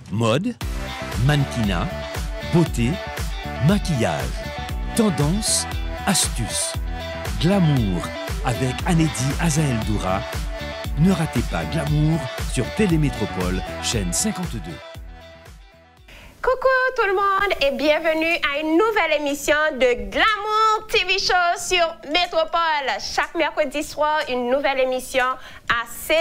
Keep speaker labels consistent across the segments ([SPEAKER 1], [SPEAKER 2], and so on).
[SPEAKER 1] Mode, mannequinat, beauté, maquillage, tendance, astuces. Glamour avec Anédi Azael Doura. Ne ratez pas Glamour sur Télémétropole, chaîne 52.
[SPEAKER 2] Coucou tout le monde et bienvenue à une nouvelle émission de Glamour TV Show sur Métropole. Chaque mercredi soir, une nouvelle émission à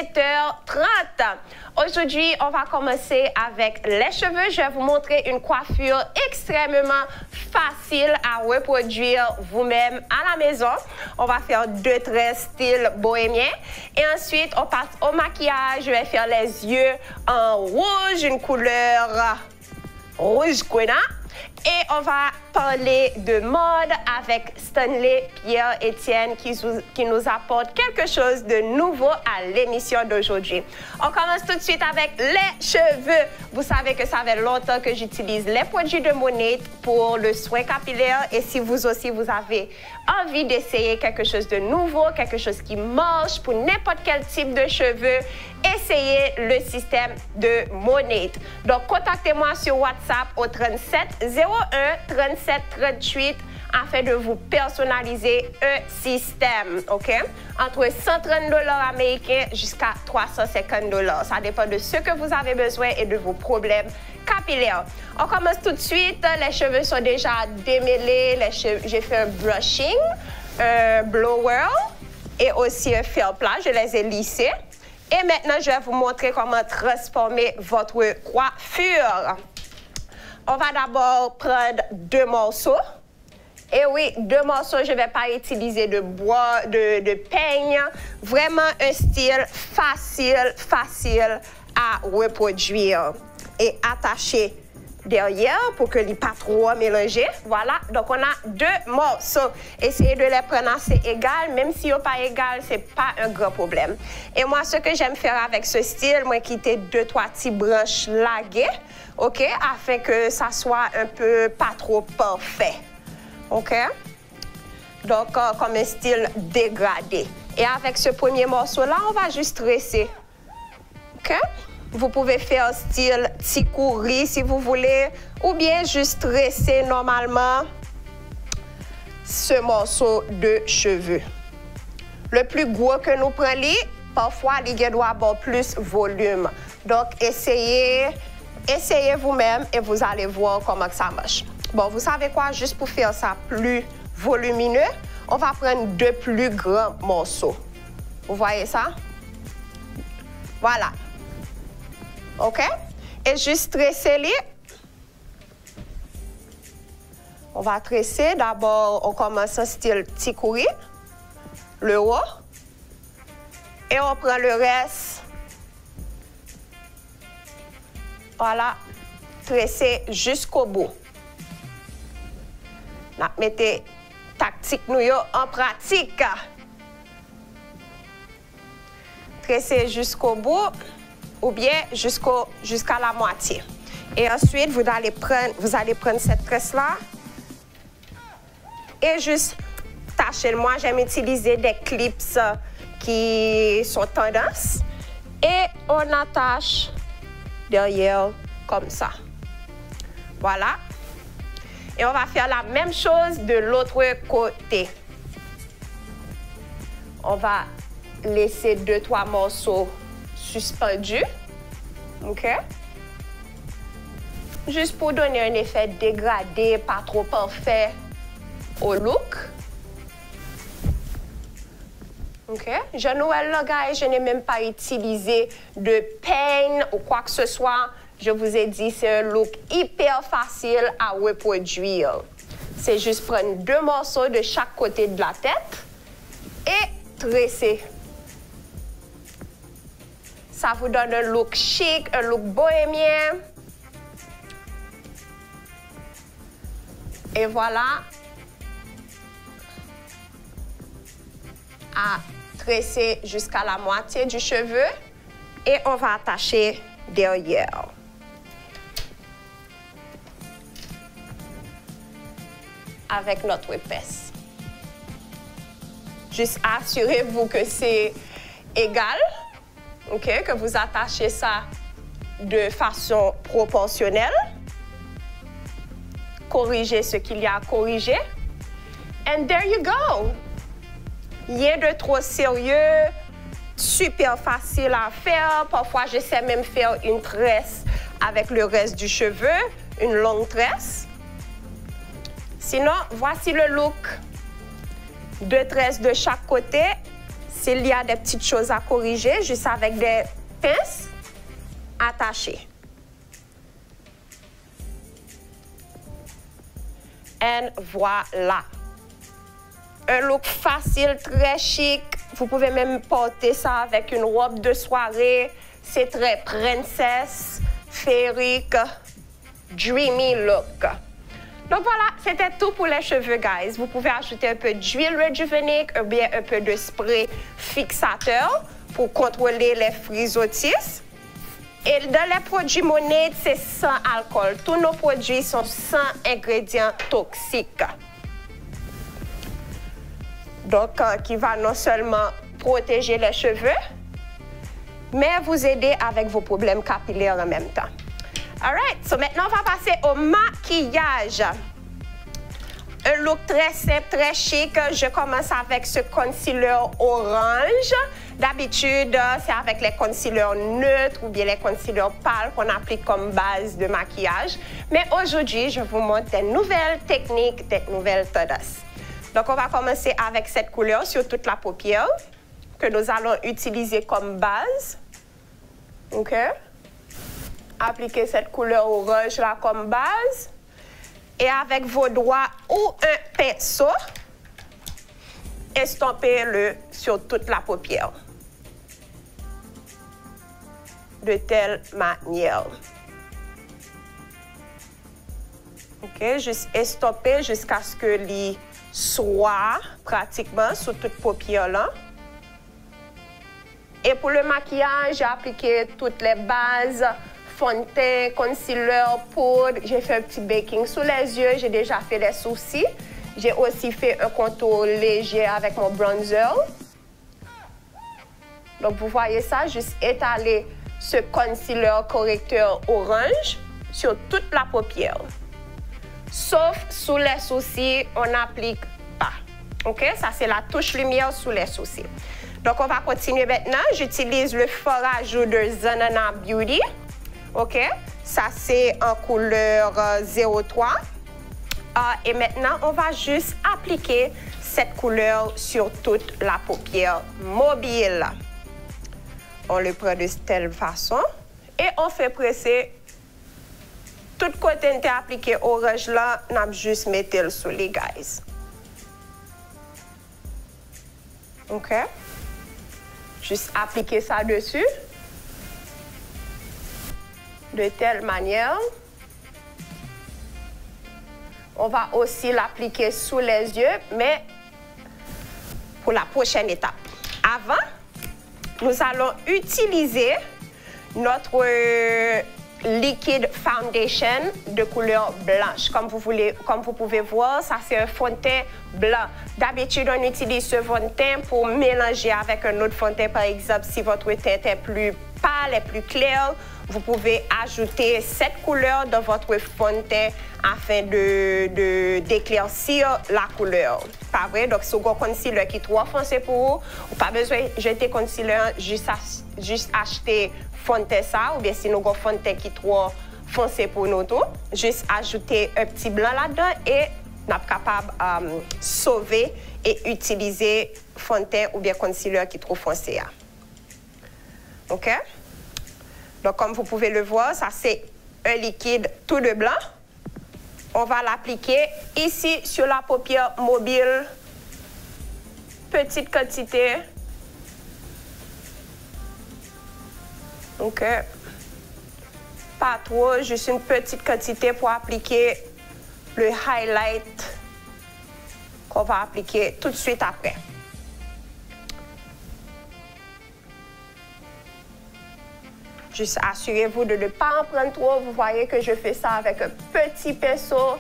[SPEAKER 2] 7h30. Aujourd'hui, on va commencer avec les cheveux. Je vais vous montrer une coiffure extrêmement facile à reproduire vous-même à la maison. On va faire 2 traits style bohémien. Et ensuite, on passe au maquillage. Je vais faire les yeux en rouge, une couleur rouge quena. Et on va parler de mode avec Stanley Pierre-Étienne qui nous apporte quelque chose de nouveau à l'émission d'aujourd'hui. On commence tout de suite avec les cheveux. Vous savez que ça fait longtemps que j'utilise les produits de Monat pour le soin capillaire. Et si vous aussi, vous avez envie d'essayer quelque chose de nouveau, quelque chose qui marche pour n'importe quel type de cheveux, essayez le système de Monat. Donc, contactez-moi sur WhatsApp au 37 01 37 38 afin de vous personnaliser un système, OK? Entre 130 $ américains jusqu'à 350 $. Ça dépend de ce que vous avez besoin et de vos problèmes capillaires. On commence tout de suite. Les cheveux sont déjà démêlés. J'ai fait un brushing, un blower et aussi un fil plat. Je les ai lissés. Et maintenant, je vais vous montrer comment transformer votre coiffure. On va d'abord prendre 2 morceaux. Et oui, 2 morceaux, je ne vais pas utiliser de bois, de peigne. Vraiment un style facile à reproduire. Et attacher derrière pour que les pas trop mélangés. Voilà, donc on a 2 morceaux. Essayez de les prendre assez égales, même si ils sont pas égales, c'est pas un grand problème. Et moi, ce que j'aime faire avec ce style, moi quitter 2-3 petites branches laguées, OK, afin que ça soit un peu pas trop parfait. OK? Donc, comme un style dégradé. Et avec ce premier morceau-là, on va juste tresser. OK? Vous pouvez faire style ticouri si vous voulez, ou bien juste tresser normalement ce morceau de cheveux. Le plus gros que nous prenons, parfois, il doit avoir plus volume. Donc, essayez vous-même et vous allez voir comment ça marche. Bon, vous savez quoi? Juste pour faire ça plus volumineux, on va prendre 2 plus grands morceaux. Vous voyez ça? Voilà. OK? Et juste tresser-les. On va tresser. D'abord, on commence en style ticouri. Le haut. Et on prend le reste. Voilà. Tresser jusqu'au bout. Mettez tactique nous en pratique. Tresser jusqu'au bout. Ou bien jusqu'à la moitié. Et ensuite, vous allez prendre cette tresse-là et juste tâcher. Moi, j'aime utiliser des clips qui sont tendance. Et on attache derrière comme ça. Voilà. Et on va faire la même chose de l'autre côté. On va laisser 2-3 morceaux suspendu, OK? Juste pour donner un effet dégradé, pas trop parfait au look. OK? Je n'ai même pas utilisé de peigne ou quoi que ce soit. Je vous ai dit, c'est un look hyper facile à reproduire. C'est juste prendre 2 morceaux de chaque côté de la tête et tresser. Ça vous donne un look chic, un look bohémien. Et voilà. À tresser jusqu'à la moitié du cheveu. Et on va attacher derrière. Avec notre épaisse. Juste assurez-vous que c'est égal. OK, que vous attachez ça de façon proportionnelle. Corriger ce qu'il y a à corriger. And there you go. Rien de trop sérieux, super facile à faire. Parfois, j'essaie même de faire une tresse avec le reste du cheveu, une longue tresse. Sinon, voici le look. 2 tresses de chaque côté. S'il y a des petites choses à corriger, juste avec des pinces attachées. Et voilà. Un look facile, très chic. Vous pouvez même porter ça avec une robe de soirée. C'est très princesse, féerique, dreamy look. Donc voilà, c'était tout pour les cheveux, guys. Vous pouvez ajouter un peu d'huile Rejuvenate ou bien un peu de spray fixateur pour contrôler les frisottis. Et dans les produits Monade, c'est sans alcool. Tous nos produits sont sans ingrédients toxiques. Donc, qui va non seulement protéger les cheveux, mais vous aider avec vos problèmes capillaires en même temps. Alright, so maintenant on va passer au maquillage. Un look très simple, très chic. Je commence avec ce concealer orange. D'habitude, c'est avec les concealers neutres ou bien les concealers pâles qu'on applique comme base de maquillage. Mais aujourd'hui, je vous montre des nouvelles techniques, des nouvelles tendances. Donc, on va commencer avec cette couleur sur toute la paupière que nous allons utiliser comme base. OK? Appliquez cette couleur orange là comme base. Et avec vos doigts ou un pinceau, estompez-le sur toute la paupière. De telle manière. OK? Juste estomper jusqu'à ce que l'y soit pratiquement sur toute paupière là. Et pour le maquillage, j'ai appliqué toutes les bases. Fond de teint, concealer, poudre. J'ai fait un petit baking sous les yeux. J'ai déjà fait les sourcils. J'ai aussi fait un contour léger avec mon bronzer. Donc, vous voyez ça, juste étaler ce concealer correcteur orange sur toute la paupière. Sauf sous les sourcils, on n'applique pas. OK? Ça, c'est la touche lumière sous les sourcils. Donc, on va continuer maintenant. J'utilise le fard à joues de Zanana Beauty. OK? Ça, c'est en couleur 03. Et maintenant, on va juste appliquer cette couleur sur toute la paupière mobile. On le prend de telle façon et on fait presser tout côté appliqué orange là, on a juste mettre le sous les guys. OK? Juste appliquer ça dessus. De telle manière. On va aussi l'appliquer sous les yeux, mais pour la prochaine étape. Avant, nous allons utiliser notre liquide foundation de couleur blanche. Comme vous pouvez voir, ça c'est un fond de teint blanc. D'habitude, on utilise ce fond de teint pour mélanger avec un autre fond de teint. Par exemple, si votre teint est plus pâle et plus clair, vous pouvez ajouter cette couleur dans votre fond de teint afin d'éclaircir la couleur. Pas vrai? Donc, si vous avez un concealer qui est trop foncé pour vous, pas besoin de jeter concealer, juste acheter fond de teint ça, ou bien si nous avons un fond de teint qui est trop foncé pour nous tout, juste ajouter un petit blanc là-dedans et nous sommes capables de sauver et utiliser fond de teint ou bien concealer qui est trop foncé. OK? Donc, comme vous pouvez le voir, ça c'est un liquide tout de blanc. On va l'appliquer ici sur la paupière mobile. Petite quantité. OK. Pas trop, juste une petite quantité pour appliquer le highlight qu'on va appliquer tout de suite après. Juste assurez-vous de ne pas en prendre trop. Vous voyez que je fais ça avec un petit pinceau.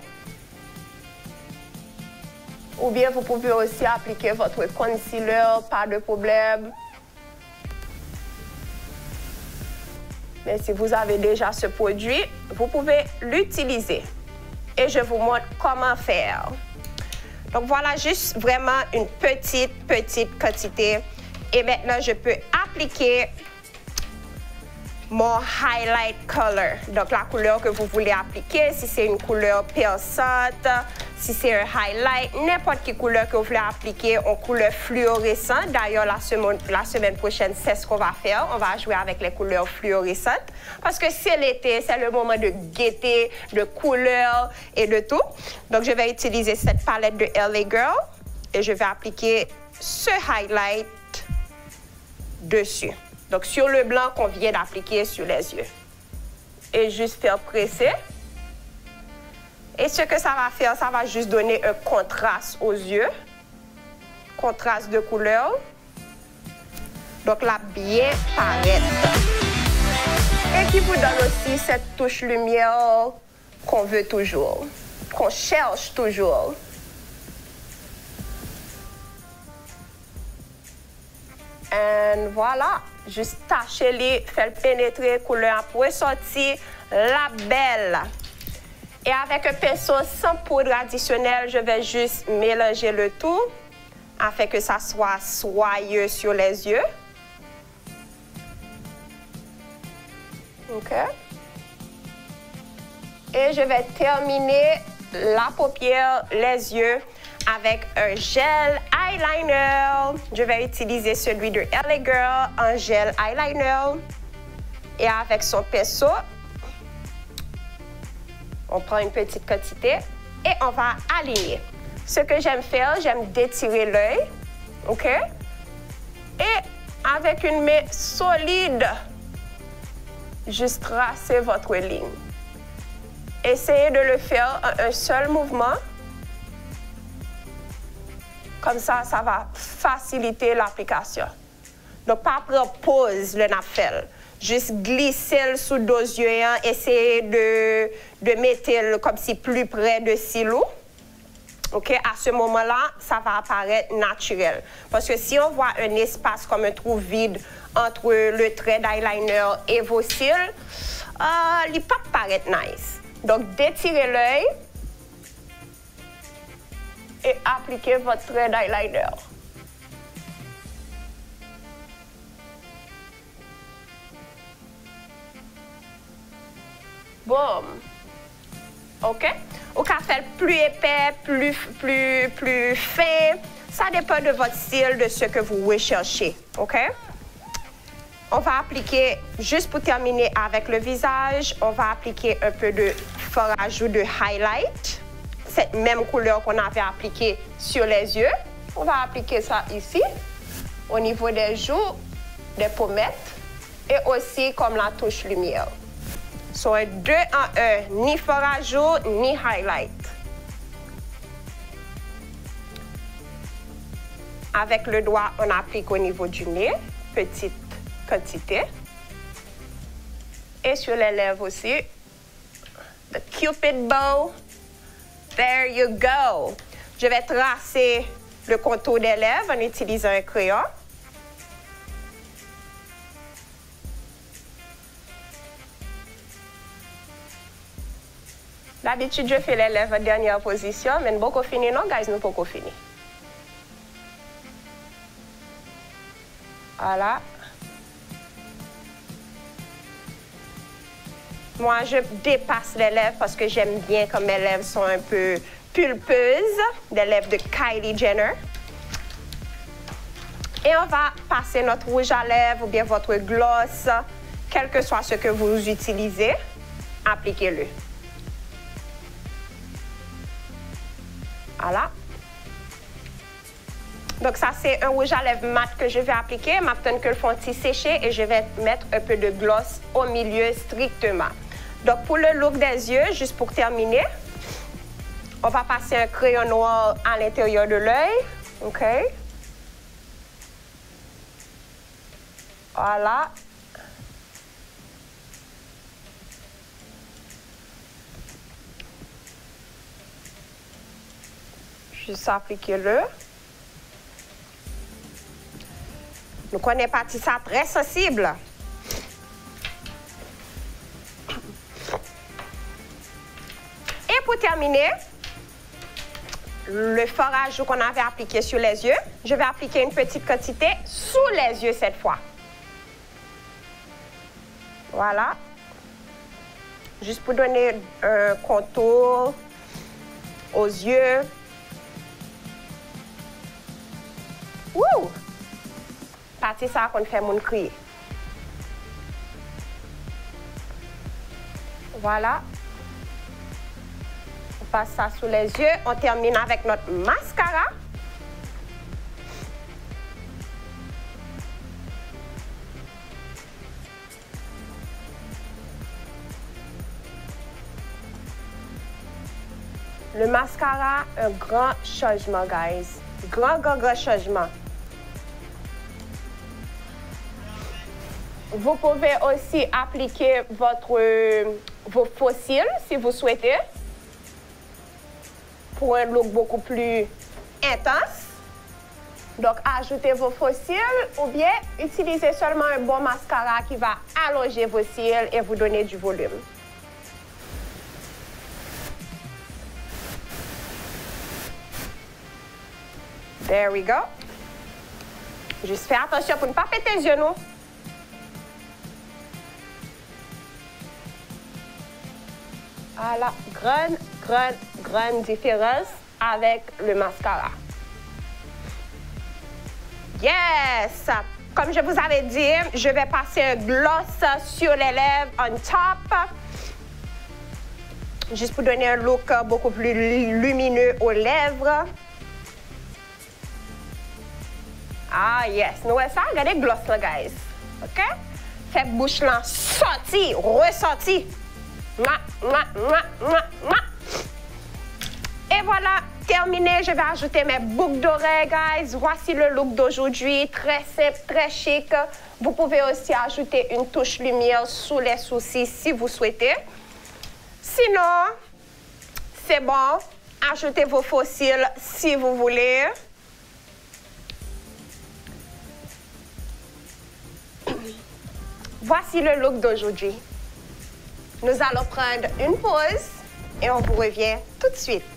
[SPEAKER 2] Ou bien vous pouvez aussi appliquer votre concealer, pas de problème. Mais si vous avez déjà ce produit, vous pouvez l'utiliser. Et je vous montre comment faire. Donc voilà juste vraiment une petite quantité. Et maintenant, je peux appliquer mon highlight color. Donc la couleur que vous voulez appliquer, si c'est une couleur perçante, si c'est un highlight, n'importe quelle couleur que vous voulez appliquer en couleur fluorescente. D'ailleurs, la semaine prochaine, c'est ce qu'on va faire. On va jouer avec les couleurs fluorescentes. Parce que c'est l'été, c'est le moment de gaieté, de couleurs et de tout. Donc je vais utiliser cette palette de LA Girl et je vais appliquer ce highlight dessus. Donc, sur le blanc qu'on vient d'appliquer sur les yeux. Et juste faire presser. Et ce que ça va faire, ça va juste donner un contraste aux yeux. Contraste de couleur. Donc, là, bien paraître. Et qui vous donne aussi cette touche lumière qu'on veut toujours. Qu'on cherche toujours. Et voilà. Juste tâchez-les, faites pénétrer couleur pour ressortir la belle. Et avec un pinceau sans poudre additionnelle, je vais juste mélanger le tout afin que ça soit soyeux sur les yeux. OK. Et je vais terminer la paupière, les yeux avec un gel eyeliner. Je vais utiliser celui de LA Girl, un gel eyeliner. Et avec son pinceau, on prend une petite quantité et on va aligner. Ce que j'aime faire, j'aime détirer l'œil. OK? Et avec une main solide, juste tracer votre ligne. Essayez de le faire en un seul mouvement. Comme ça, ça va faciliter l'application. Donc, pas prendre pause le napfel. Juste glisser sous deux yeux, essayer de mettre comme si plus près de silo. OK? À ce moment-là, ça va apparaître naturel. Parce que si on voit un espace comme un trou vide entre le trait d'eyeliner et vos cils, il ne peut pas paraître nice. Donc, détirez l'œil. Et appliquez votre trait d'eyeliner. Boum. OK? Ou qu'à faire plus épais, plus fin. Ça dépend de votre style, de ce que vous recherchez. OK? On va appliquer, juste pour terminer avec le visage, on va appliquer un peu de fard à joues de highlight. Cette même couleur qu'on avait appliquée sur les yeux. On va appliquer ça ici, au niveau des joues, des pommettes, et aussi comme la touche lumière. Soit un 2 en 1, ni fard à joues, ni highlight. Avec le doigt, on applique au niveau du nez, petite quantité. Et sur les lèvres aussi, the Cupid bow. There you go. Je vais tracer le contour des lèvres en utilisant un crayon. D'habitude, je fais les lèvres en dernière position, mais nous beaucoup fini, non, guys, nous beaucoup fini. Voilà. Moi, je dépasse les lèvres parce que j'aime bien quand mes lèvres sont un peu pulpeuses, des lèvres de Kylie Jenner. Et on va passer notre rouge à lèvres ou bien votre gloss, quel que soit ce que vous utilisez, appliquez-le. Voilà. Donc ça, c'est un rouge à lèvres mat que je vais appliquer. Maintenant que le fond est séché et je vais mettre un peu de gloss au milieu strictement. Donc pour le look des yeux, juste pour terminer, on va passer un crayon noir à l'intérieur de l'œil. OK? Voilà. Juste appliquer-le. Donc, on est parti ça très sensible. pour terminer, le fard à joues qu'on avait appliqué sur les yeux, je vais appliquer une petite quantité sous les yeux cette fois. Voilà. Juste pour donner un contour aux yeux. Wouh! Parti ça qu'on fait mon crier. Voilà. On passe ça sous les yeux. On termine avec notre mascara. Le mascara, un grand changement, guys. Grand changement. Vous pouvez aussi appliquer vos faux cils si vous souhaitez, pour un look beaucoup plus intense. Donc, ajoutez vos faux cils ou bien utilisez seulement un bon mascara qui va allonger vos cils et vous donner du volume. There we go. Juste faire attention pour ne pas péter les yeux, non? Voilà, grande différence avec le mascara. Yes! Comme je vous avais dit, je vais passer un gloss sur les lèvres on top. Juste pour donner un look beaucoup plus lumineux aux lèvres. Ah, yes. Nous voyons ça, regardez le gloss là, guys. OK? Fait bouche là, sorti, ressorti. Et voilà, terminé. Je vais ajouter mes boucles d'oreilles, guys. Voici le look d'aujourd'hui. Très simple, très chic. Vous pouvez aussi ajouter une touche lumière sous les sourcils si vous souhaitez. Sinon, c'est bon. Ajoutez vos faux cils si vous voulez. Voici le look d'aujourd'hui. Nous allons prendre une pause et on vous revient tout de suite.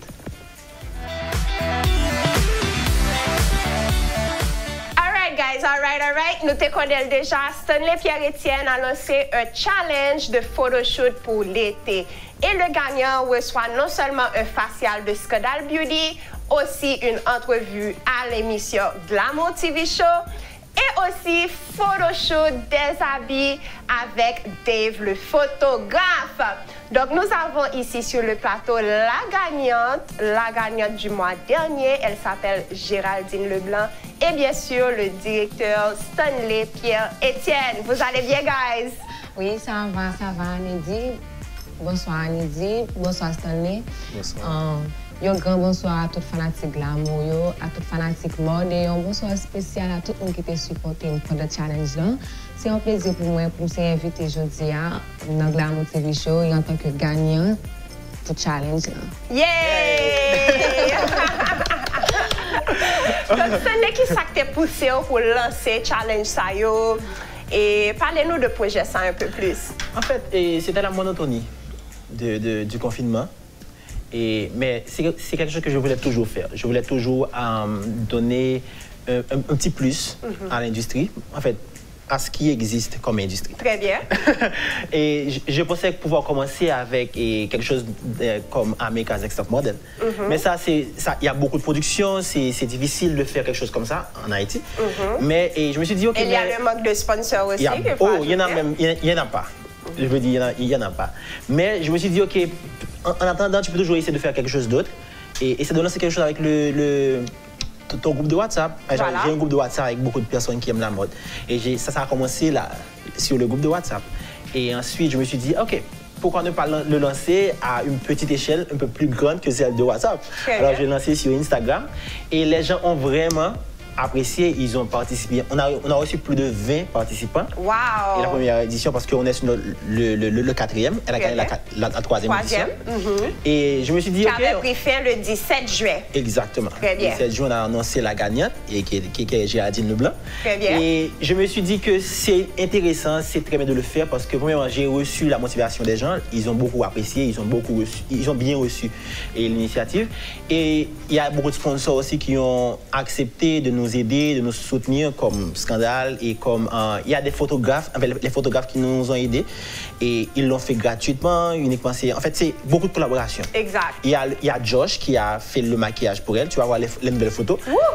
[SPEAKER 2] Alright guys, alright. Nous te connaissons déjà. Stanley Pierre-Étienne a lancé un challenge de photoshoot pour l'été. Et le gagnant reçoit non seulement un facial de Scandal Beauty, aussi une entrevue à l'émission Glamour TV Show, et aussi photoshoot des habits avec Dave le photographe. Donc nous avons ici sur le plateau la gagnante du mois dernier. Elle s'appelle Géraldine Leblanc et bien sûr le directeur Stanley Pierre-Étienne. Vous allez bien, guys?
[SPEAKER 3] Oui, ça va, Anedi. Bonsoir, Anedi. Bonsoir, Stanley.
[SPEAKER 4] Bonsoir.
[SPEAKER 3] Un grand bonsoir à tous les fanatiques Glamour, à tous les fanatiques mode et un bonsoir spécial à tout le monde qui t'a supporté pour le challenge là. C'est un plaisir pour moi pour me inviter aujourd'hui dans Glamour TV Show et en tant que gagnant pour le challenge là.
[SPEAKER 2] Yeah! Donc, c'est qui ça t'a poussé pour lancer challenge ça et parlez-nous de projet ça un peu plus.
[SPEAKER 4] En fait, c'était la monotonie du confinement. Mais c'est quelque chose que je voulais toujours faire. Je voulais toujours donner un petit plus à l'industrie, en fait, à ce qui existe comme industrie.
[SPEAKER 2] Très bien.
[SPEAKER 4] Et je pensais pouvoir commencer avec quelque chose comme America's Next Top Model. Mais ça, il y a beaucoup de production, c'est difficile de faire quelque chose comme ça en Haïti. Mais je me suis dit, OK.
[SPEAKER 2] Et il y a le manque de sponsors aussi.
[SPEAKER 4] Il y en a pas. Je veux dire, il n'y en a pas. Mais je me suis dit, OK, en attendant, tu peux toujours essayer de faire quelque chose d'autre. Et c'est de lancer quelque chose avec ton groupe de WhatsApp. Voilà. J'ai un groupe de WhatsApp avec beaucoup de personnes qui aiment la mode. Et ça a commencé là, sur le groupe de WhatsApp. Et ensuite, je me suis dit, OK, pourquoi ne pas le lancer à une petite échelle un peu plus grande que celle de WhatsApp? Alors, je l'ai lancé sur Instagram. Et les gens ont vraiment apprécié. Ils ont participé. On a reçu plus de 20 participants.
[SPEAKER 2] Wow!
[SPEAKER 4] Et la première édition, parce qu'on est sur le quatrième. Elle a gagné la troisième édition. Et je me suis dit,
[SPEAKER 2] qui avait pris fin le 17 juillet.
[SPEAKER 4] Exactement.
[SPEAKER 2] Très bien.
[SPEAKER 4] Le 17 juillet, on a annoncé la gagnante, et qui est Géraldine Leblanc.
[SPEAKER 2] Très bien.
[SPEAKER 4] Et je me suis dit que c'est intéressant, c'est très bien de le faire, parce que premièrement, j'ai reçu la motivation des gens. Ils ont beaucoup apprécié, ils ont bien reçu l'initiative. Et il y a beaucoup de sponsors aussi qui ont accepté de nous aider, de nous soutenir, comme Scandale, et comme il y a des photographes, les photographes qui nous ont aidés, et ils l'ont fait gratuitement, uniquement. En fait, c'est beaucoup de collaboration.
[SPEAKER 2] Exact.
[SPEAKER 4] Il y a Josh qui a fait le maquillage pour elle. Tu vas voir les nouvelles photos.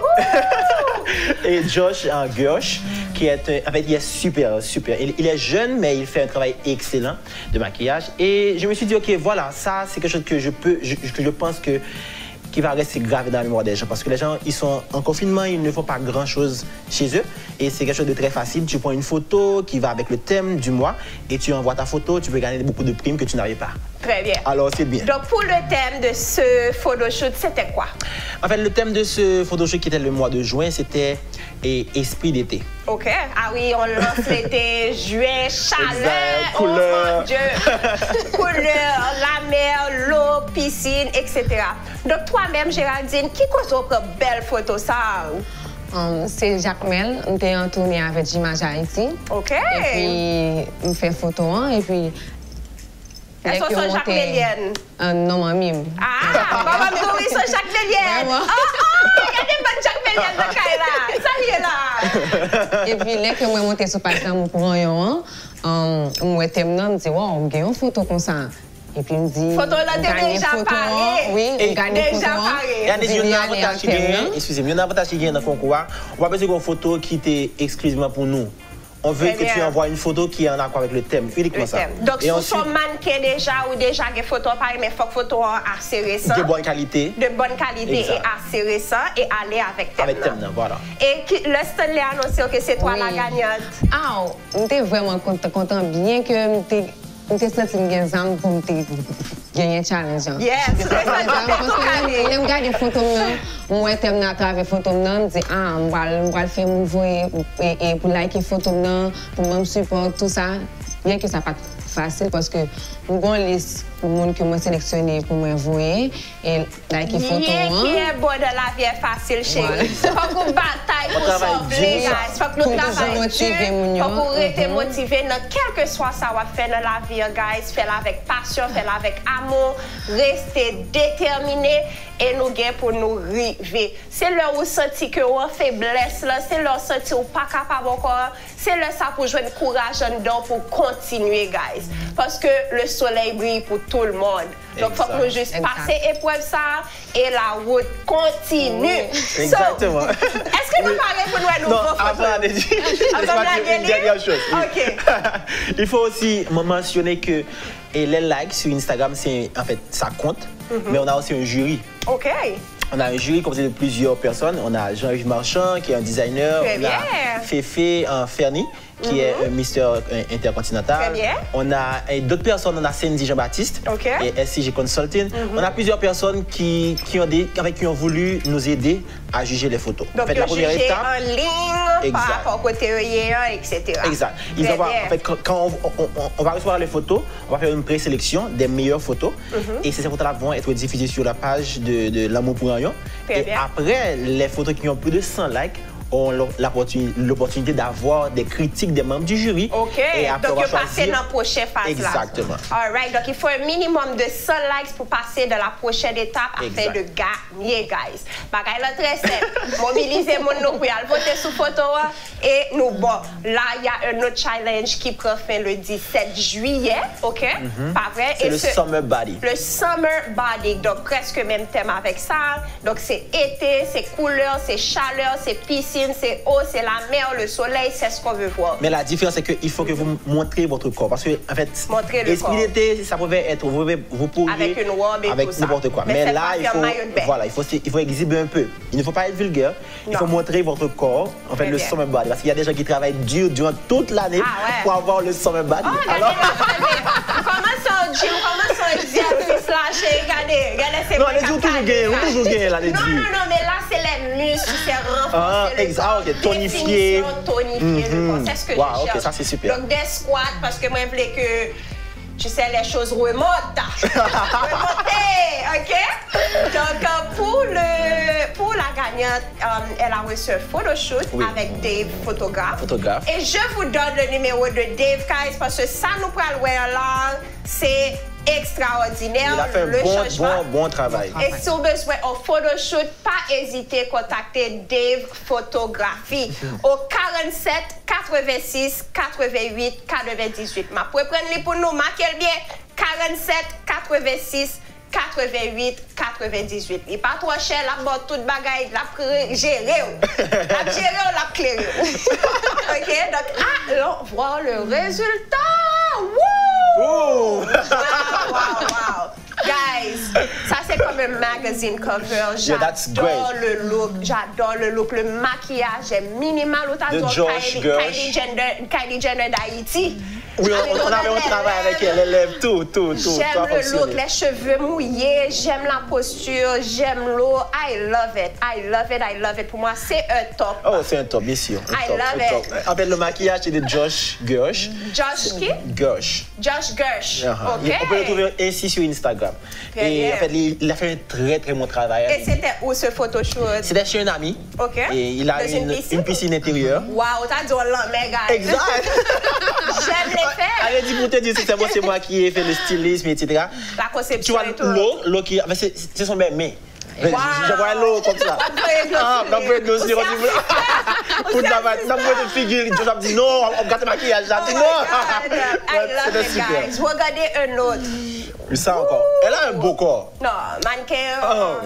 [SPEAKER 4] Et Josh Gersh, qui est, en fait, il est super. Il est jeune, mais il fait un travail excellent de maquillage. Et je me suis dit, ok, voilà, ça, c'est quelque chose que je pense qui va rester gravé dans la mémoire des gens. Parce que les gens, ils sont en confinement, ils ne font pas grand-chose chez eux. Et c'est quelque chose de très facile. Tu prends une photo qui va avec le thème du mois et tu envoies ta photo, tu peux gagner beaucoup de primes que tu n'avais pas.
[SPEAKER 2] Très bien.
[SPEAKER 4] Alors, c'est bien.
[SPEAKER 2] Donc, pour le thème de ce photoshoot, c'était quoi?
[SPEAKER 4] En fait, le thème de ce photoshoot qui était le mois de juin, c'était esprit d'été.
[SPEAKER 2] OK. Ah oui, on lance l'été, juillet, chaleur,
[SPEAKER 4] exact, couleur.
[SPEAKER 2] Oh mon Dieu. Couleur, la mer, l'eau, piscine, etc. Donc, toi-même, Géraldine, qui cause une belle photo, ça?
[SPEAKER 3] C'est Jacques Mel, on était en tournée avec Image Haïti.
[SPEAKER 2] OK.
[SPEAKER 3] Et puis, on fait photo, et puis...
[SPEAKER 2] Elles sont sur Jacques Mélienne?
[SPEAKER 3] Non, mamie.
[SPEAKER 2] Ah, maman Douri sur Jacques Mélienne. Regardez pas Jacques Mélienne de Kaila. Ça y est là.
[SPEAKER 3] Et puis, là que moi monté sur page d'amour pour un an, moi thème là, me dit wow, on gagne une photo comme ça. Et puis il me dit
[SPEAKER 2] photo là déjà parlé.
[SPEAKER 3] Oui, on gagne une photo.
[SPEAKER 4] Il y a des avantages qui gagnent. Excusez-moi, il y a un avantage qui gagne dans le concours. On va passer une photo qui était exclusivement pour nous. On veut que tu envoies une photo qui est en accord avec le thème, uniquement ça.
[SPEAKER 2] Donc, si son mannequin déjà ou déjà des photos pareilles, mais il faut que photo assez récent.
[SPEAKER 4] De bonne qualité.
[SPEAKER 2] De bonne qualité et assez récent et aller avec thème.
[SPEAKER 4] Avec thème, voilà.
[SPEAKER 2] Et le Stanley a annoncé que c'est toi la gagnante.
[SPEAKER 3] Ah, on était vraiment content, bien que on était senti une gagne pour gagner un challenge.
[SPEAKER 2] Yes, c'est ça.
[SPEAKER 3] Je regarde des photos, moi, thème à travers les photos, je dis, on va le faire mouvoir et pour liker les photos, pour me supporter, tout ça. Bien que ça n'est pas facile parce que nous avons une liste pour les gens que moi sélectionné pour m'envoyer et liker les photos.
[SPEAKER 2] Qui est bon de la vie est facile, chérie. Il faut qu'on bataille pour sauver, guys. Il faut que nous travaillions dur. Il faut qu'on reste motivé dans quel que soit ça qu'on va faire dans la vie, guys. Fais-la avec passion, fais-la avec amour. Restez déterminés et nous gagnons pour nous arriver. C'est là où vous sentez que vous avez faiblesse, c'est là où vous sentez que vous n'êtes pas capable encore. C'est là ça pour jouer le courage en dedans pour continuer, guys. Parce que le soleil brille pour tout le monde. Donc, il faut que nous juste passer épreuve ça et la route continue.
[SPEAKER 4] Exactement.
[SPEAKER 2] Est-ce que vous parlez pour nous
[SPEAKER 4] nouveau photo? Après, une dernière chose.
[SPEAKER 2] OK.
[SPEAKER 4] Il faut aussi mentionner que les likes sur Instagram, en fait, ça compte, mais on a aussi un jury.
[SPEAKER 2] OK.
[SPEAKER 4] On a un jury composé de plusieurs personnes. On a Jean-Yves Marchand, qui est un designer. On a Féfé Ferny, qui est un Mister Intercontinental. On a d'autres personnes. On a Cindy Jean-Baptiste et SCG Consulting. On a plusieurs personnes qui ont voulu nous aider à juger les photos.
[SPEAKER 2] Donc,
[SPEAKER 4] en fait, la première étape,
[SPEAKER 2] en ligne, par rapport au côté etc.
[SPEAKER 4] Exact. En fait, quand on va recevoir les photos, on va faire une présélection des meilleures photos. Et ces photos-là vont être diffusées sur la page de L'amour pour un lion. Et après, les photos qui ont plus de 100 likes ont l'opportunité d'avoir des critiques des membres du jury.
[SPEAKER 2] OK.
[SPEAKER 4] Et après,
[SPEAKER 2] donc, il passer dans la prochaine phase.
[SPEAKER 4] Exactement.
[SPEAKER 2] All right. Donc, il faut un minimum de 100 likes pour passer dans la prochaine étape afin de gagner, guys. Bagay là très simple. Mobiliser mon nom pour aller voter sur photo. Et nous, bon, là, il y a un autre challenge qui prend fin le 17 juillet. OK? Pas vrai?
[SPEAKER 4] C'est le Summer Body.
[SPEAKER 2] Le Summer Body. Donc, presque même thème avec ça. Donc, c'est été, c'est couleur, c'est chaleur, c'est piscine. C'est eau, c'est la mer, le soleil, c'est ce qu'on veut voir.
[SPEAKER 4] Mais la différence, c'est qu'il faut que vous montrez votre corps. Parce que, en fait, l'esprit d'été, ça pouvait être, vous pourriez...
[SPEAKER 2] Avec une robe et
[SPEAKER 4] avec
[SPEAKER 2] tout ça.
[SPEAKER 4] n'importe quoi. Mais là, il faut exhiber un peu. Il ne faut pas être vulgaire. Il faut montrer votre corps, en fait, le summer body. Parce qu'il y a des gens qui travaillent dur durant toute l'année pour avoir le summer body.
[SPEAKER 2] Alors... Comment ça, Jim? Comment ça, slash regardez, c'est
[SPEAKER 4] Non, Anedi, vous toujours gagné, là, Anedi.
[SPEAKER 2] Non, mais là, c'est les muscles, c'est renforcer le corps.
[SPEAKER 4] Ok, tonifier.
[SPEAKER 2] Tonifier le corps, c'est ce que je cherche.
[SPEAKER 4] Ok, ça, c'est super.
[SPEAKER 2] Donc, des squats, parce que moi, je voulais que, tu sais, les choses remontent. OK? Donc, pour la gagnante, elle a reçu un photoshoot avec Dave, photographe. Et je vous donne le numéro de Dave, guys, parce que ça nous prend le voir là, c'est extraordinaire.
[SPEAKER 4] Il a fait un bon travail.
[SPEAKER 2] Et si vous avez besoin d'un photoshoot, pas hésiter à contacter Dave Photographie au 47 86 88 98. Je peux prendre les pour nous, marquez bien 47 86 88 98. Il n'est pas trop cher, la bonne toute bagaille, la gérer. La gérer ou la clairer. OK? Donc, allons voir le résultat. Wouh! Wow! Guys, ça c'est comme un magazine cover. J'adore le look. J'adore le look. Le maquillage est minimal. Autant Kylie Jenner d'Haïti.
[SPEAKER 4] Oui, on avait un travail avec elle. Elle lève tout.
[SPEAKER 2] J'aime le look, les cheveux mouillés. J'aime la posture. J'aime l'eau. I love it. Pour moi, c'est un top.
[SPEAKER 4] Oh, c'est un top, bien sûr.
[SPEAKER 2] I love it.
[SPEAKER 4] En fait, le maquillage, c'est de Josh Gersh.
[SPEAKER 2] Josh qui?
[SPEAKER 4] Gersh.
[SPEAKER 2] Josh Gersh.
[SPEAKER 4] OK. On peut le trouver ainsi sur Instagram. Et en fait, il a fait un très bon travail.
[SPEAKER 2] Et c'était où ce photoshoot?
[SPEAKER 4] C'était chez un ami.
[SPEAKER 2] OK.
[SPEAKER 4] Et il a une piscine intérieure.
[SPEAKER 2] Waouh, t'as dit on l'a méga.
[SPEAKER 4] Exact.
[SPEAKER 2] J'aime les faire.
[SPEAKER 4] Elle a dit pour te dire, c'est moi qui ai fait le stylisme, etc.
[SPEAKER 2] La conception.
[SPEAKER 4] Tu vois, l'eau qui. C'est son même main.
[SPEAKER 2] Wow.
[SPEAKER 4] Je vois l'eau comme ça. On peut être aussi. Pour ta figure, je me dis non, on gâte le maquillage. Je dis non.
[SPEAKER 2] C'était super. Regardez un autre.
[SPEAKER 4] Ça encore. Elle a un beau corps.
[SPEAKER 2] Non, mannequin.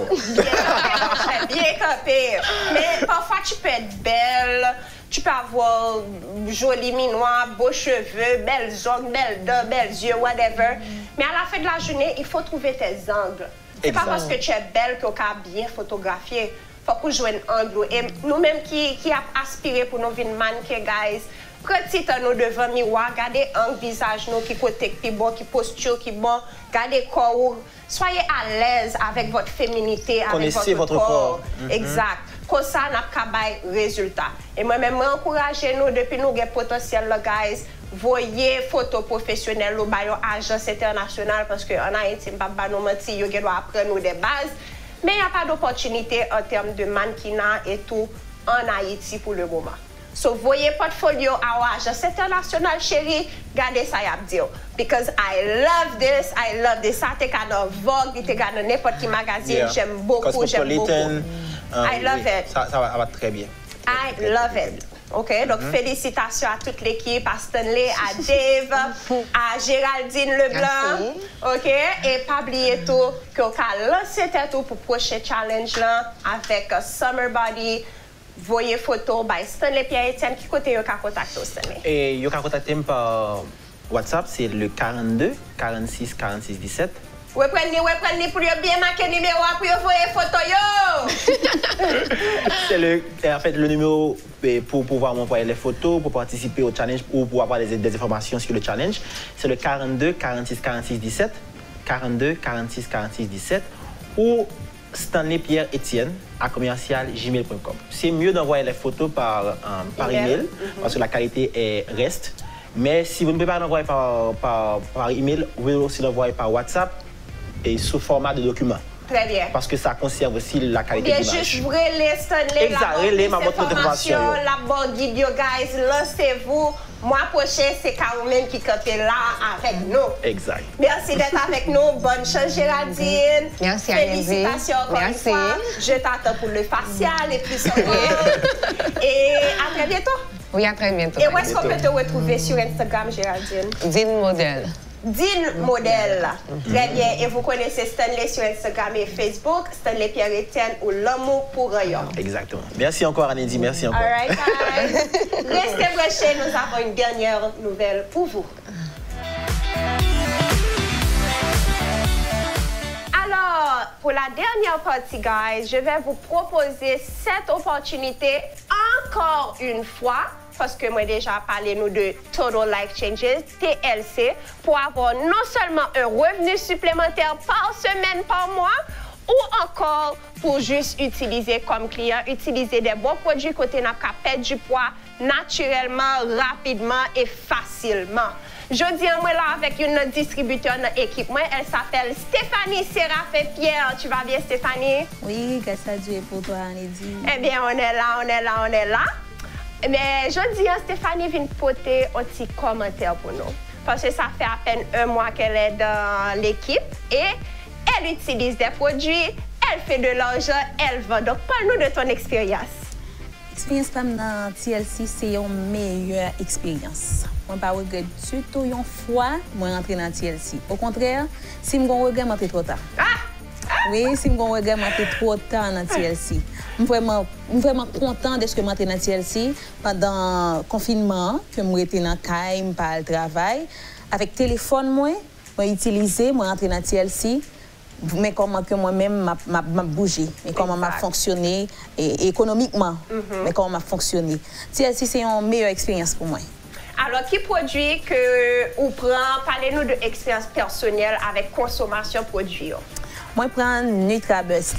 [SPEAKER 2] Bien capé. Mais parfois, tu peux être belle. Tu peux avoir joli minois, beaux cheveux, belles ongles, belles dents, belles yeux, whatever. Mais à la fin de la journée, il faut trouver tes angles. C'est pas parce que tu es belle qu'on peut bien photographier. Il faut qu'on joue un angle. Et nous-mêmes qui avons aspiré pour nos vies de mannequin, guys, prenez nous devant le miroir, regardez un visage nous qui côté qui bon, qui posture qui bon, regardez corps. Soyez à l'aise avec votre féminité, avec votre corps. Exact. Comme ça, nous avons des résultats. Et moi-même, j'encourage nous, depuis nous avons potentiel, guys, voyez photos professionnelles au agence internationale parce qu'en Haïti, nous devons apprendre des bases. Mais il n'y a pas d'opportunité en termes de mannequinat et tout en Haïti pour le moment. So, voyez portfolio à agence internationale, chérie, gardez ça y a dire. Because I love this. Ça, t'es dans Vogue, t'es dans n'importe quel magazine. J'aime beaucoup. I love it.
[SPEAKER 4] Ça va très bien.
[SPEAKER 2] I love it. OK? Donc, félicitations à toute l'équipe, à Stanley, à Dave, à Géraldine Leblanc. OK? Et pas oublier tout qu'on a lancé tout pour le prochain challenge là avec Summer Body. Voyez photo by Stanley Pierre-Etienne. Qui côté vous pouvez contacter Stanley?
[SPEAKER 4] Et vous pouvez contacter par WhatsApp, c'est le 42 46 46 17.
[SPEAKER 2] Vous prenez pour bien marquer le numéro pour voyer photo yo.
[SPEAKER 4] C'est en fait le numéro pour pouvoir m'envoyer les photos, pour participer au challenge ou pour avoir des informations sur le challenge. C'est le 42 46 46 17, 42 46 46 17 ou Stanley Pierre-Etienne à commercial@gmail.com. C'est mieux d'envoyer les photos par email parce que la qualité reste. Mais si vous ne pouvez pas l'envoyer par email, vous pouvez aussi l'envoyer par WhatsApp et sous format de document.
[SPEAKER 2] Très bien.
[SPEAKER 4] Parce que ça conserve aussi la qualité de l'image.
[SPEAKER 2] Bien juste relais Stanley,
[SPEAKER 4] exact, relais ma bonne information.
[SPEAKER 2] La bonne guide, guys, lancez-vous. Mois prochain, c'est Carmen qui est là avec nous.
[SPEAKER 4] Exact.
[SPEAKER 2] Merci d'être avec nous. Bonne chance, Géraldine.
[SPEAKER 3] Merci,
[SPEAKER 2] félicitations encore une fois. Je t'attends pour le facial et puis ça. Et à très bientôt.
[SPEAKER 3] Oui, à très bientôt.
[SPEAKER 2] Et où est-ce qu'on peut te retrouver sur Instagram, Géraldine?
[SPEAKER 3] Dean Model.
[SPEAKER 2] Dean Model. Très bien. Et vous connaissez Stanley sur Instagram et Facebook, Stanley Pierre-Etienne ou L'amour pour Rayon.
[SPEAKER 4] Exactement. Merci encore, Anedi. Merci encore.
[SPEAKER 2] All right, guys. Restez branchés. Nous avons une dernière nouvelle pour vous. Alors, pour la dernière partie, guys, je vais vous proposer cette opportunité encore une fois. parce que moi déjà parlé nous de Total Life Changes, TLC, pour avoir non seulement un revenu supplémentaire par semaine, par mois, ou encore pour juste utiliser comme client, utiliser des bons produits côté n'a qu'à perdre du poids naturellement, rapidement et facilement. Je dis moi là avec une distributeur dans l'équipe, elle s'appelle Stéphanie Séraphin Pierre. Tu vas bien Stéphanie?
[SPEAKER 5] Oui, grâce à Dieu pour toi, Anedy.
[SPEAKER 2] Eh bien, on est là. Mais je dis Stéphanie vient poter un petit commentaire pour nous. Parce que ça fait à peine un mois qu'elle est dans l'équipe et elle utilise des produits, elle fait de l'argent, elle vend. Donc, parle-nous de ton expérience.
[SPEAKER 5] L'expérience dans TLC, c'est une meilleure expérience. Je ne regrette pas surtout une fois que je rentre dans TLC. Au contraire, si je regrette, je rentre trop tard. Oui, si je regrette, je rentre trop tard dans TLC. Je suis vraiment content de ce que je rentre dans TLC pendant le confinement, que je suis dans le caille, par le travail. Avec le téléphone, je utilisé, je rentre dans TLC. Mais comment que moi-même m'a bougé, mais comment m'a fonctionné et économiquement, mais comment m'a fonctionné. TLC, c'est une meilleure expérience pour moi.
[SPEAKER 2] Alors, qui produit que vous prenez, parlez-nous de l'expérience personnelle avec consommation produit?
[SPEAKER 5] Moi, je prends Nutrabus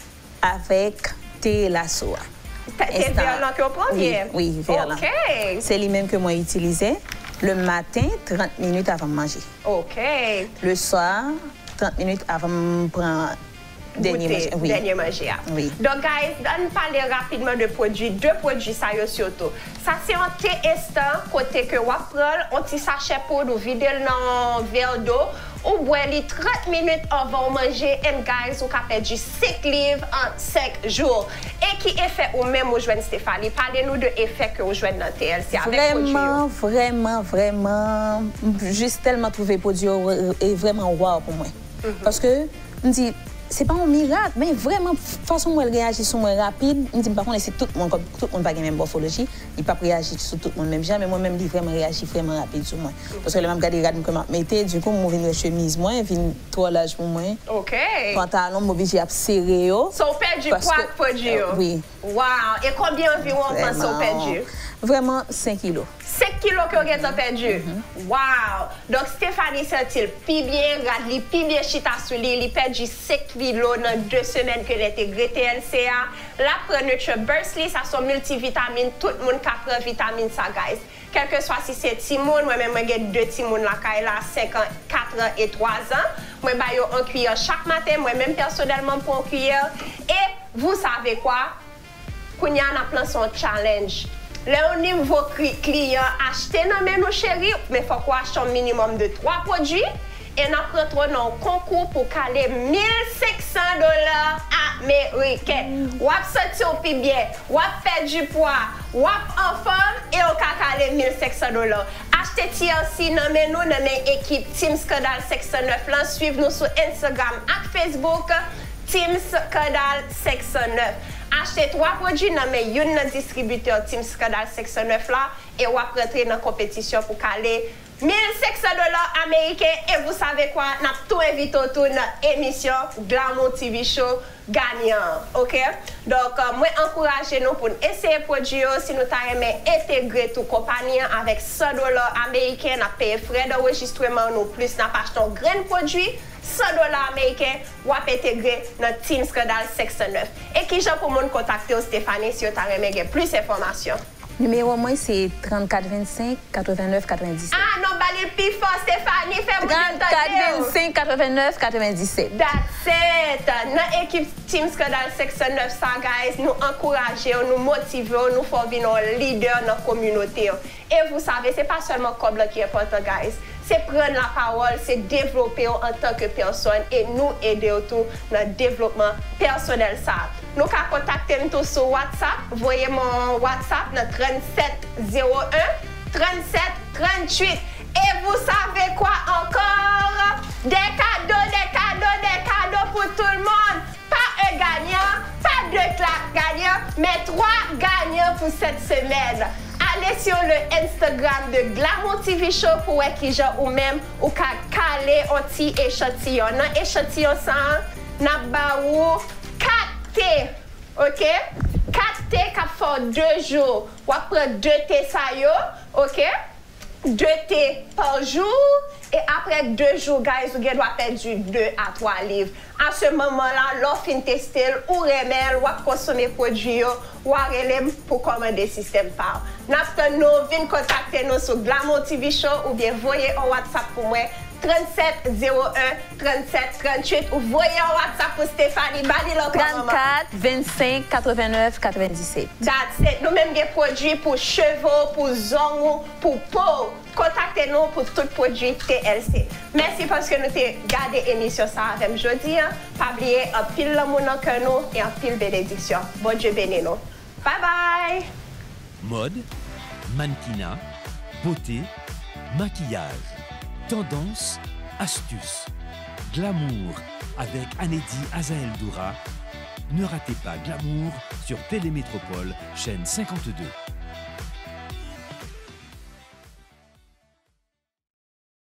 [SPEAKER 5] avec thé lasso.
[SPEAKER 2] C'est Verlan que vous prenez?
[SPEAKER 5] Oui, Verlan.
[SPEAKER 2] OK.
[SPEAKER 5] C'est les mêmes que moi utilisais le matin, 30 minutes avant de manger.
[SPEAKER 2] OK.
[SPEAKER 5] Le soir, 30 minutes avant de prendre dernier manger. Oui.
[SPEAKER 2] Donc, guys, on parle rapidement de produits, deux produits, ça y est surtout. Ça, c'est un thé instant, côté que vous prenez, un petit sachet pour vous vider dans un verre d'eau, ou boire 30 minutes avant de manger, et guys, vous avez perdu 5 livres en 5 jours. Et qui effet ou même vous jouez Stéphanie? Parlez-nous de l'effet que vous jouez dans TLC avec produit.
[SPEAKER 5] Vraiment, juste tellement trouvé produit est vraiment wow pour moi. Parce que, je me dis, c'est pas un miracle, mais vraiment, façon dont elle réagit sur moi rapide, je me dis, par contre, c'est tout le monde, comme tout le monde n'a pas la même morphologie, il ne peut pas réagir sur tout le monde même genre, mais moi-même, il vraiment réagit vraiment rapide sur moi. Parce que le même gars, il que je mettais, du coup, je viens de chemise, moi, je viens trop large pour moi.
[SPEAKER 2] OK.
[SPEAKER 5] Pantalon, je suis obligé à serrer.
[SPEAKER 2] Ça perd du poids de produit?
[SPEAKER 5] Oui.
[SPEAKER 2] Wow. Et combien environ on pense ça perdu?
[SPEAKER 5] Vraiment 5 kilos.
[SPEAKER 2] 5 kilos que vous avez perdu. Wow! Donc, Stéphanie sent-il plus bien, regarde, plus bien chita sur lui, il a perdu 5 kilos dans 2 semaines que l'intégré TLCA. La prend notre burst, ça sont multivitamines, tout le monde qui prend vitamine ça, guys. Quel que soit si c'est Timon, moi-même, j'ai 2 Timon là, 5 ans, 4 ans et 3 ans. Moi, j'ai un cuillère chaque matin, moi-même personnellement pour un cuillère. Et vous savez quoi? Kounya a plein son challenge. Là, au niveau client, acheter dans nos chéris, mais il faut qu'on achète un minimum de 3 produits. Et nous prenons un concours pour caler $1 500 américains. Ou sorti au plus bien, ou perdre du poids, ou en forme, et on peut caler $1 500. Achetez TLC dans notre équipe Team Scandal 609. Là, suivez-nous sur Instagram et Facebook, Team Scandal 609. Achetez 3 produits dans un distributeur Team Scandal 609 là et vous rentrez dans la compétition pour caler $1 500 américains. Et vous savez quoi? Nous avons tout invité autour de notre émission Glamour TV Show gagnant. OK? Donc, moi, encouragez-nous pour essayer de produire. Si nous avons intégré toute compagnie avec $100 américains, nous avons payé frais d'enregistrement, nous plus, nous avons acheté un grain de produit. $100 américains, ou à intégrer notre Team Scandal 609. Et qui j'ai pour me contacter Stéphanie si vous avez plus d'informations?
[SPEAKER 5] Numéro moi c'est 34 25 89 97.
[SPEAKER 2] Ah non, le plus fort Stéphanie, fais-moi
[SPEAKER 5] 34 25 89 97.
[SPEAKER 2] That's it. Notre équipe Team Scandal 609, ça, guys, nous encourageons, nous motivons, nous faisons nos leaders dans la communauté. Et vous savez, ce n'est pas seulement comme qui est important, guys. C'est prendre la parole, c'est développer en tant que personne et nous aider autour dans le développement personnel. Ça. Nous pouvons contacter nous sur WhatsApp. Voyez mon WhatsApp, dans 3701 37 38. Et vous savez quoi encore? Des cadeaux pour tout le monde. Pas un gagnant, pas 2 gagnants, mais 3 gagnants pour cette semaine. Allez sur le Instagram de Glamour TV Show pour voir qui j'ai ou même ou caler un petit échantillon. Dans l'échantillon, ça, n'a pas 4 thé. OK? 4 thé qui fait 2 jours, ou après 2 thés ça yo, ok? 2 thés par jour. Et après 2 jours, guys, vous doit perdre 2 à 3 livres. À ce moment-là, l'offre fin tester, ou remel, ou consommer produit, ou relève pour commander système par. Nous venons contacter nous sur Glamour TV Show ou bien voyez un WhatsApp pour moi 37 01 37 38 ou voyez un WhatsApp pour Stéphanie Badi
[SPEAKER 5] 34 25 89 97.
[SPEAKER 2] That's it. Nous même des produits pour cheveux, pour ongles, pour peau. Contactez-nous pour tout produit TLC. Merci parce que nous avons gardé l'émission ça avec aujourd'hui. Pas oublier un pile l'amour que nous et un pile bénédiction. Bon Dieu bénisse nous. Bye bye.
[SPEAKER 1] Mode, mannequinat, beauté, maquillage, tendance, astuces, glamour avec Anedi Azael Doura. Ne ratez pas Glamour sur Télémétropole, chaîne 52.